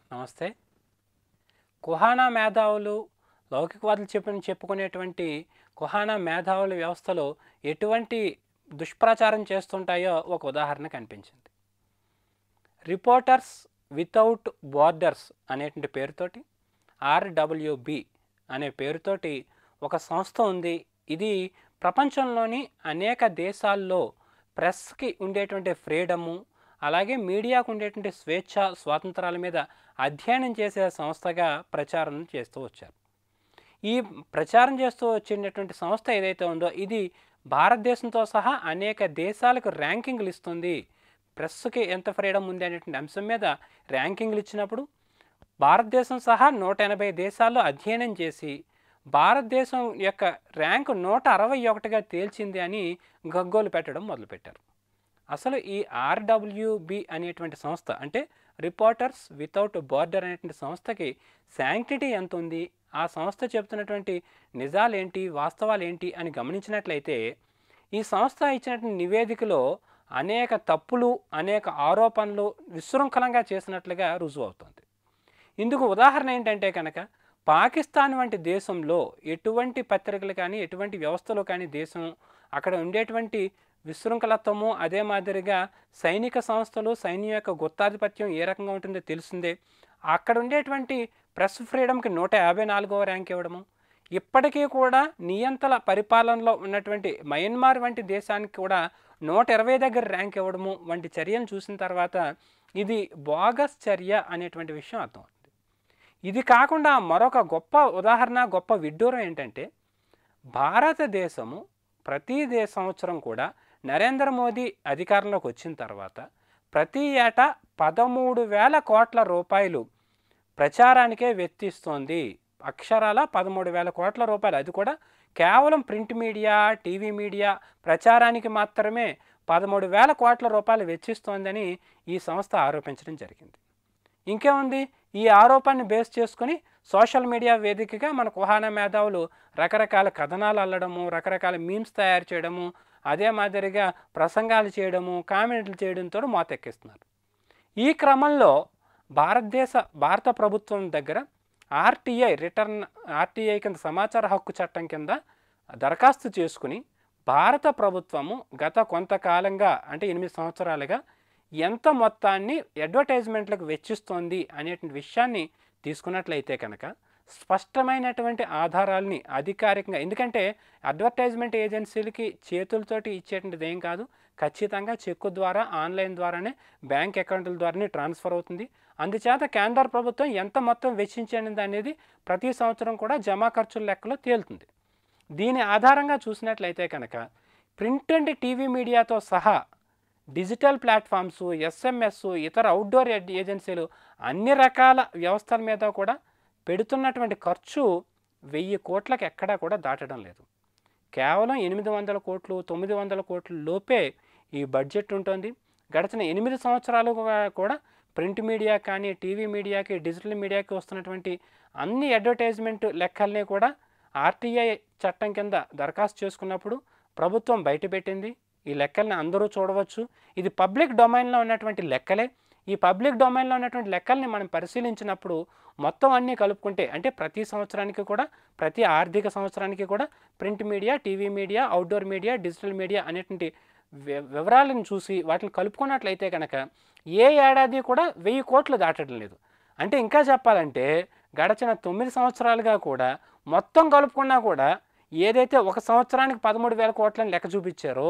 నమస్తే. కుహానా మేధావులు లౌకికవాదులు చెప్పుకునేటువంటి కుహానా మేధావుల వ్యవస్థలో ఎటువంటి దుష్ప్రచారం చేస్తుంటాయో ఒక ఉదాహరణ కనిపించింది. రిపోర్టర్స్ వితౌట్ బోర్డర్స్ అనేటువంటి పేరుతోటి ఆర్‌డబ్ల్యూబీ అనే పేరుతోటి ఒక సంస్థ ఉంది. ఇది ప్రపంచంలోని అనేక దేశాల్లో ప్రెస్కి ఉండేటువంటి ఫ్రీడము, అలాగే మీడియాకు ఉండేటువంటి స్వేచ్ఛ స్వాతంత్రాల మీద అధ్యయనం చేసే సంస్థగా ప్రచారం చేస్తూ వచ్చారు. ఈ ప్రచారం చేస్తూ వచ్చినటువంటి సంస్థ ఏదైతే ఉందో ఇది భారతదేశంతో సహా అనేక దేశాలకు ర్యాంకింగ్లు ఇస్తుంది. ప్రెస్కి ఎంత ఫ్రీడమ్ ఉంది అనేటువంటి అంశం మీద ర్యాంకింగ్లు ఇచ్చినప్పుడు భారతదేశం సహా 180 దేశాల్లో అధ్యయనం చేసి భారతదేశం యొక్క ర్యాంకు 161గా తేల్చింది అని గగ్గోలు పెట్టడం మొదలుపెట్టారు. అసలు ఈ ఆర్‌డబ్ల్యూబీ అనేటువంటి సంస్థ అంటే రిపోర్టర్స్ వితౌట్ బోర్డర్ అనేటువంటి సంస్థకి శాంక్టిటీ ఎంత ఉంది, ఆ సంస్థ చెబుతున్నటువంటి నిజాలేంటి, వాస్తవాలేంటి అని గమనించినట్లయితే ఈ సంస్థ ఇచ్చినటువంటి నివేదికలో అనేక తప్పులు, అనేక ఆరోపణలు విశృంఖలంగా చేసినట్లుగా రుజువు అవుతుంది. ఇందుకు ఉదాహరణ ఏంటంటే కనుక పాకిస్తాన్ వంటి దేశంలో ఎటువంటి పత్రికలు కానీ ఎటువంటి వ్యవస్థలు కానీ దేశం అక్కడ ఉండేటువంటి విశృంఖలత్వము, అదే మాదిరిగా సైనిక సంస్థలు సైన్యం యొక్క గుత్తాధిపత్యం ఏ రకంగా ఉంటుందో తెలిసిందే. అక్కడ ఉండేటువంటి ప్రెస్ ఫ్రీడమ్కి 154వ ర్యాంక్ ఇవ్వడము, ఇప్పటికీ కూడా నియంత్రణ పరిపాలనలో ఉన్నటువంటి మయన్మార్ వంటి దేశానికి కూడా 120 దగ్గర ర్యాంక్ ఇవ్వడము వంటి చర్యలు చూసిన తర్వాత ఇది బోగస్ చర్య అనేటువంటి విషయం అర్థమవుతుంది. ఇది కాకుండా మరొక గొప్ప ఉదాహరణ, గొప్ప విడ్డూరం ఏంటంటే భారతదేశము ప్రతి సంవత్సరం కూడా నరేంద్ర మోదీ అధికారంలోకి వచ్చిన తర్వాత ప్రతి ఏటా 13,000 కోట్ల రూపాయలు ప్రచారానికే వెచ్చిస్తోంది. అక్షరాల 13,000 కోట్ల రూపాయలు. అది కూడా కేవలం ప్రింట్ మీడియా, టీవీ మీడియా ప్రచారానికి మాత్రమే 13,000 కోట్ల రూపాయలు వెచ్చిస్తోందని ఈ సంస్థ ఆరోపించడం జరిగింది. ఇంకేముంది, ఈ ఆరోపణని బేస్ చేసుకుని సోషల్ మీడియా వేదికగా మన కుహానా మేధావులు రకరకాల కథనాలు అల్లడము, రకరకాల మీమ్స్ తయారు చేయడము, అదే మాదిరిగా ప్రసంగాలు చేయడము, కామెంట్లు చేయడంతో మోతెక్కిస్తున్నారు. ఈ క్రమంలో భారత ప్రభుత్వం దగ్గర ఆర్టీఐ కింద సమాచార హక్కు చట్టం కింద దరఖాస్తు చేసుకుని భారత ప్రభుత్వము గత కొంతకాలంగా అంటే 8 సంవత్సరాలుగా ఎంత మొత్తాన్ని అడ్వర్టైజ్మెంట్లకు వెచ్చిస్తోంది అనేటువంటి విషయాన్ని తీసుకున్నట్లయితే కనుక స్పష్టమైనటువంటి ఆధారాలని అధికారికంగా, ఎందుకంటే అడ్వర్టైజ్మెంట్ ఏజెన్సీలకి చేతులతోటి ఇచ్చేటువంటిది ఏం కాదు, ఖచ్చితంగా చెక్కు ద్వారా ఆన్లైన్ ద్వారానే బ్యాంక్ అకౌంట్ల ద్వారానే ట్రాన్స్ఫర్ అవుతుంది. అందుచేత కేంద్ర ప్రభుత్వం ఎంత మొత్తం వెచ్చించింది అనేది ప్రతి సంవత్సరం కూడా జమా ఖర్చుల లెక్కలో తేలుతుంది. దీని ఆధారంగా చూసినట్లయితే కనుక ప్రింట్ అండ్ టీవీ మీడియాతో సహా డిజిటల్ ప్లాట్ఫామ్స్, ఎస్ఎంఎస్, ఇతర అవుట్డోర్ ఏజెన్సీలు అన్ని రకాల వ్యవస్థల మీద కూడా పెడుతున్నటువంటి ఖర్చు 1000 కోట్లకు ఎక్కడా కూడా దాటడం లేదు. కేవలం 800 కోట్లు 900 కోట్ల లోపే ఈ బడ్జెట్ ఉంటుంది. గడిచిన 8 సంవత్సరాలుగా కూడా ప్రింట్ మీడియా కానీ టీవీ మీడియాకి డిజిటల్ మీడియాకి వస్తున్నటువంటి అన్ని అడ్వర్టైజ్మెంట్ లెక్కల్ని కూడా ఆర్టీఐ చట్టం కింద దరఖాస్తు చేసుకున్నప్పుడు ప్రభుత్వం బయటపెట్టింది. ఈ లెక్కల్ని అందరూ చూడవచ్చు. ఇది పబ్లిక్ డొమైన్లో ఉన్నటువంటి లెక్కలే. ఈ పబ్లిక్ డొమైన్లో ఉన్నటువంటి లెక్కల్ని మనం పరిశీలించినప్పుడు మొత్తం అన్నీ కలుపుకుంటే అంటే ప్రతి సంవత్సరానికి కూడా ప్రతి ఆర్థిక సంవత్సరానికి కూడా print media, TV media, outdoor media, digital media అనేటువంటి వివరాలను చూసి వాటిని కలుపుకున్నట్లయితే కనుక ఏ ఏడాది కూడా 1000 కోట్లు దాటడం లేదు. అంటే ఇంకా చెప్పాలంటే గడిచిన 9 సంవత్సరాలుగా కూడా మొత్తం కలుపుకున్నా కూడా ఏదైతే ఒక సంవత్సరానికి 13,000 కోట్లని లెక్క చూపించారో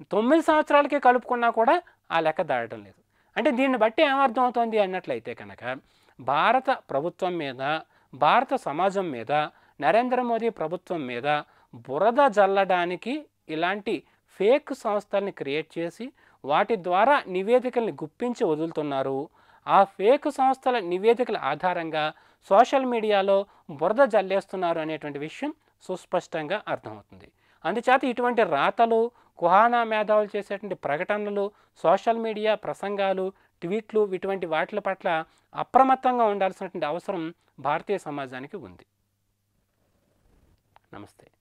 9 సంవత్సరాలకి కలుపుకున్నా కూడా ఆ లెక్క దాటడం లేదు. అంటే దీన్ని బట్టి ఏమర్థం అవుతుంది అన్నట్లయితే కనుక భారత ప్రభుత్వం మీద, భారత సమాజం మీద, నరేంద్ర మోదీ ప్రభుత్వం మీద బురద జల్లడానికి ఇలాంటి ఫేక్ సంస్థల్ని క్రియేట్ చేసి వాటి ద్వారా నివేదికల్ని గుప్పించి వదులుతున్నారు. ఆ ఫేక్ సంస్థల నివేదికల ఆధారంగా సోషల్ మీడియాలో బురద జల్లేస్తున్నారు అనేటువంటి విషయం సుస్పష్టంగా అర్థమవుతుంది. అందుచేత ఇటువంటి రాతలు, కుహానా మేధావులు చేసేటువంటి ప్రకటనలు, సోషల్ మీడియా ప్రసంగాలు, ట్వీట్లు ఇటువంటి వాటి పట్ల అప్రమత్తంగా ఉండాల్సినటువంటి అవసరం భారతీయ సమాజానికి ఉంది. నమస్తే.